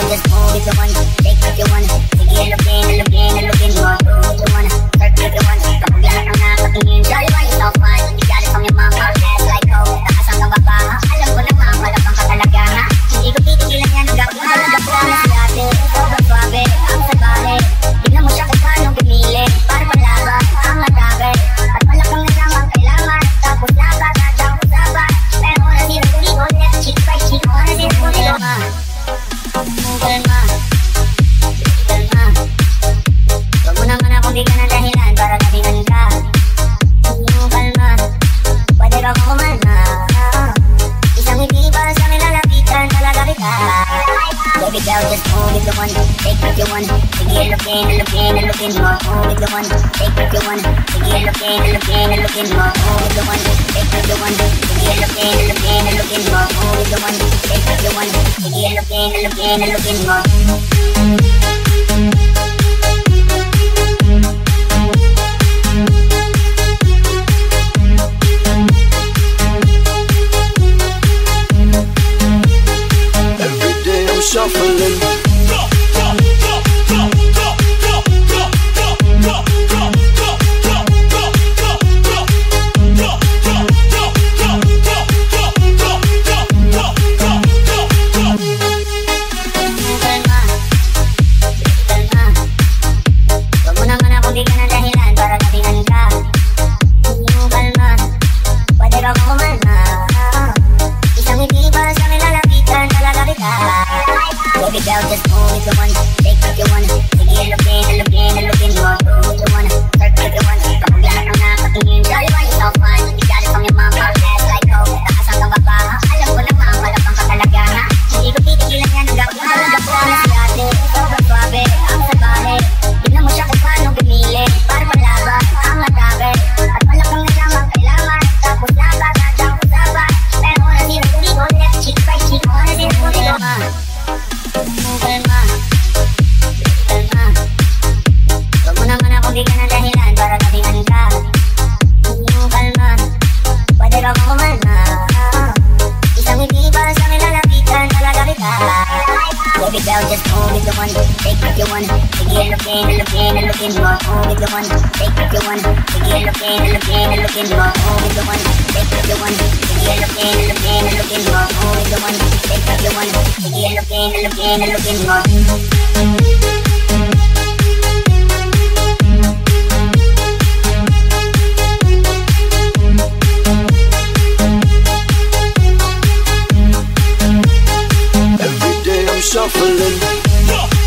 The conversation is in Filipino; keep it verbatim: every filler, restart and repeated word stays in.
girl, just move if you want. Take what you want. Sige, looking, looking, looking more. Move if you want. Search if you want. Kapag lahat ang nakatingin, jolly why you so fun. You got it from your mama, ass like oh. Taas ang baba, alam ko naman, wala pang katalaga. Hindi ko titigilan yan, hanggang kung talaga ko na si ate. Sobrang swabe, ang sabale. Tignan mo siya kung paano gumili. Para panlaban, ang atabe. At malakang nasamang kailangan. Tapos laban, tadyang usapan. Pero na sila kuliko, left cheek, right cheek. Ona sila kuliko ma. Kalma, kalma. Huwag mo naman akong bigyan ng dahilan para tabihan ka. Kalma, pwede ka kong kumalma. Isang hindi para sa amin lalapitan, talaga kita. Baby girl, just move if you want. Take what you want. Sige, looking, looking, looking more. Move if you want. Take what you want. Sige, looking, looking, looking more. Move if you want. Take what you want. Sige, looking, looking, looking more. Move if you want. Take what you want. Sige, looking, looking, looking more. Shuffling. Baby girl, just move if you want. Take what you want. Sige, looking, looking, looking more. Move if you want. Search if you want. Kapag lahat ang nakatingin, jolly why you so fun. You got it from your mama, ass like oh. Taas ang baba, alam ko naman, wala pang katalaga. Hindi ko titigilan yan, hanggang kung talaga ko na si ate. Sobrang swabe, ang sabale. Tignan mo siya kung paano gumili. Para panlaban, ang atabe. At malakang nasamang kailangan. Tapos laban, tadyang usapan. Pero na sila kuliko, left cheek, right cheek. Ona sila kuliko ma. Kalma, kalma. Huwag mo naman akong bigyan ng dahilan para tabihan ka. Kalma, pwede ka kong kumalma. Isang hindi para sa amin lalapitan, talaga kita. Baby girl, just move if you want. Take what you want. Sige, looking, looking, looking more. Move if you want. Take what you want. Sige, looking, looking, looking more. Move if you want. Take what you want. Sige, looking, looking, looking more. Move if you want. Take what you want. Sige, looking, looking, looking more. Every day I'm shuffling.